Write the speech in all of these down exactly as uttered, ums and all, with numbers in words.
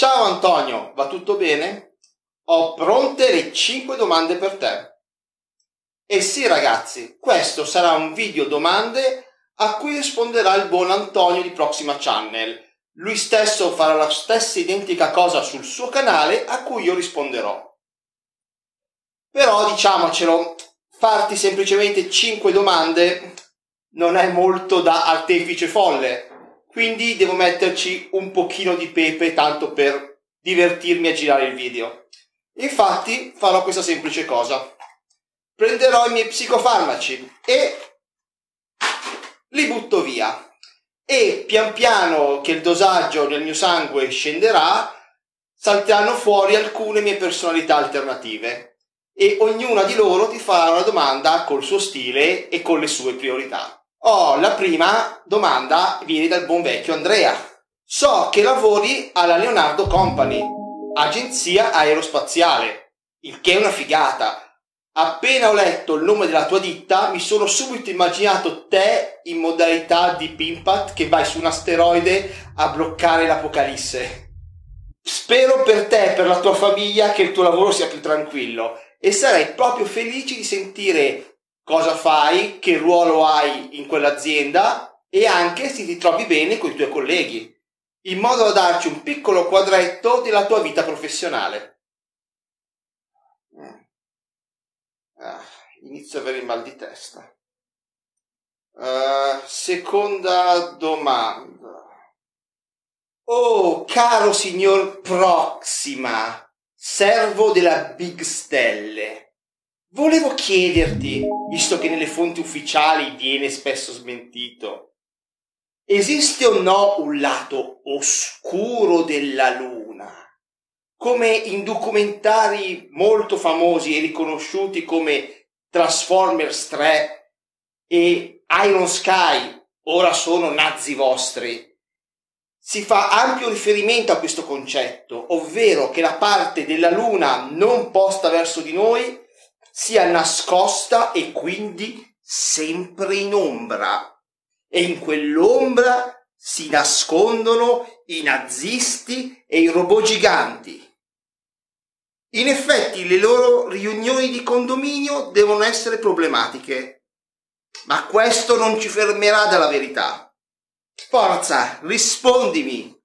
Ciao Antonio, va tutto bene? Ho pronte le cinque domande per te. E sì ragazzi, questo sarà un video domande a cui risponderà il buon Antonio di Proxima Channel. Lui stesso farà la stessa identica cosa sul suo canale a cui io risponderò. Però diciamocelo, farti semplicemente cinque domande non è molto da artefice folle, quindi devo metterci un pochino di pepe tanto per divertirmi a girare il video. Infatti farò questa semplice cosa. Prenderò i miei psicofarmaci e li butto via. E pian piano che il dosaggio nel mio sangue scenderà, salteranno fuori alcune mie personalità alternative. E ognuna di loro ti farà una domanda col suo stile e con le sue priorità. Oh, la prima domanda viene dal buon vecchio Andrea. So che lavori alla Leonardo Company, agenzia aerospaziale, il che è una figata. Appena ho letto il nome della tua ditta, mi sono subito immaginato te in modalità di Pimpat che vai su un asteroide a bloccare l'apocalisse. Spero per te e per la tua famiglia che il tuo lavoro sia più tranquillo e sarei proprio felice di sentire cosa fai, che ruolo hai in quell'azienda e anche se ti trovi bene con i tuoi colleghi, in modo da darci un piccolo quadretto della tua vita professionale. Ah, inizio ad avere il mal di testa. Uh, seconda domanda. Oh, caro signor Proxima, servo della Big Stelle, volevo chiederti, visto che nelle fonti ufficiali viene spesso smentito, esiste o no un lato oscuro della Luna? Come in documentari molto famosi e riconosciuti come Transformers tre e Iron Sky, ora sono nazi vostri, si fa ampio riferimento a questo concetto, ovvero che la parte della Luna non posta verso di noi sia nascosta e quindi sempre in ombra. E in quell'ombra si nascondono i nazisti e i robot giganti. In effetti le loro riunioni di condominio devono essere problematiche, ma questo non ci fermerà dalla verità. Forza, rispondimi!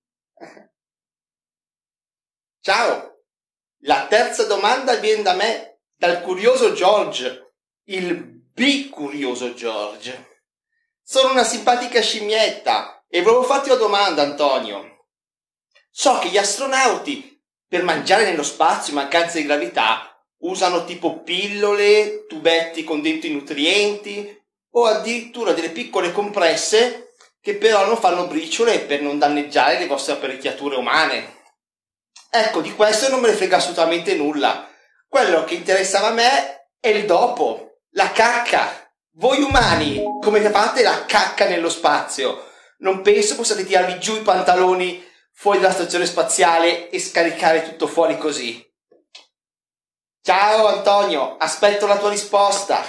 Ciao! La terza domanda viene da me, dal curioso George, il bicurioso George. Sono una simpatica scimmietta e volevo farti una domanda, Antonio. So che gli astronauti per mangiare nello spazio in mancanza di gravità usano tipo pillole, tubetti con dentro i nutrienti o addirittura delle piccole compresse che però non fanno briciole per non danneggiare le vostre apparecchiature umane. Ecco, di questo non me ne frega assolutamente nulla. Quello che interessava a me è il dopo, la cacca. Voi umani, come fate la cacca nello spazio? Non penso possiate tirarvi giù i pantaloni fuori dalla stazione spaziale e scaricare tutto fuori così. Ciao Antonio, aspetto la tua risposta.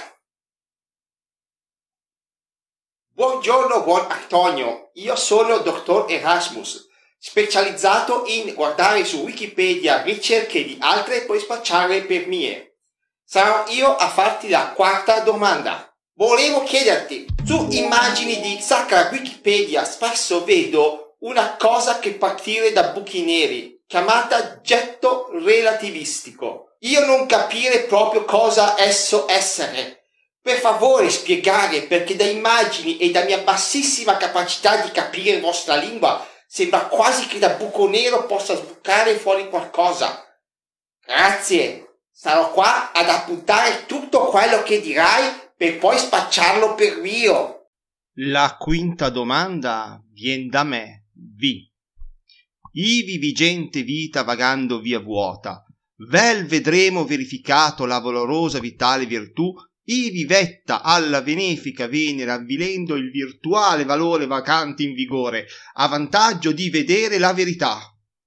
Buongiorno buon Antonio, io sono dottor Erasmus, specializzato in guardare su Wikipedia ricerche di altre e poi spacciarle per mie. Sarò io a farti la quarta domanda. Volevo chiederti, su immagini di sacra Wikipedia spesso vedo una cosa che partire da buchi neri, chiamata getto relativistico. Io non capire proprio cosa esso essere. Per favore spiegare, perché da immagini e da mia bassissima capacità di capire vostra lingua sembra quasi che da buco nero possa sbucare fuori qualcosa. Grazie, sarò qua ad appuntare tutto quello che dirai per poi spacciarlo per mio. La quinta domanda vien da me, V. Ivi vigente vita vagando via vuota, vel vedremo verificato la valorosa vitale virtù, ivi vetta alla benefica Venere avvilendo il virtuale valore vacante in vigore, a vantaggio di vedere la verità.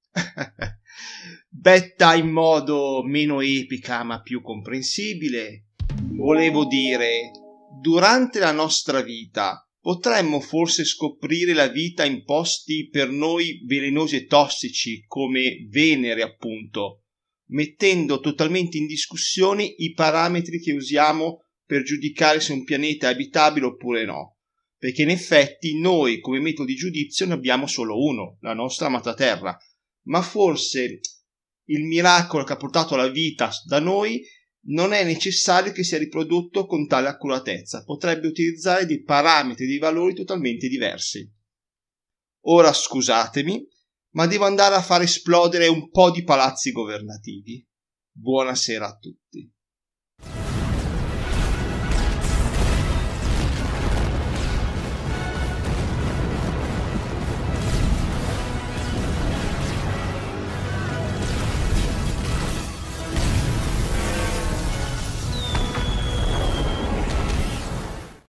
Betta in modo meno epica ma più comprensibile, volevo dire, durante la nostra vita Potremmo forse scoprire la vita in posti per noi velenosi e tossici, come Venere appunto, mettendo totalmente in discussione i parametri che usiamo per giudicare se un pianeta è abitabile oppure no, perché in effetti noi come metodo di giudizio ne abbiamo solo uno, la nostra amata Terra, ma forse il miracolo che ha portato la vita da noi non è necessario che sia riprodotto con tale accuratezza, potrebbe utilizzare dei parametri, dei valori totalmente diversi. Ora scusatemi, ma devo andare a far esplodere un po' di palazzi governativi. Buonasera a tutti.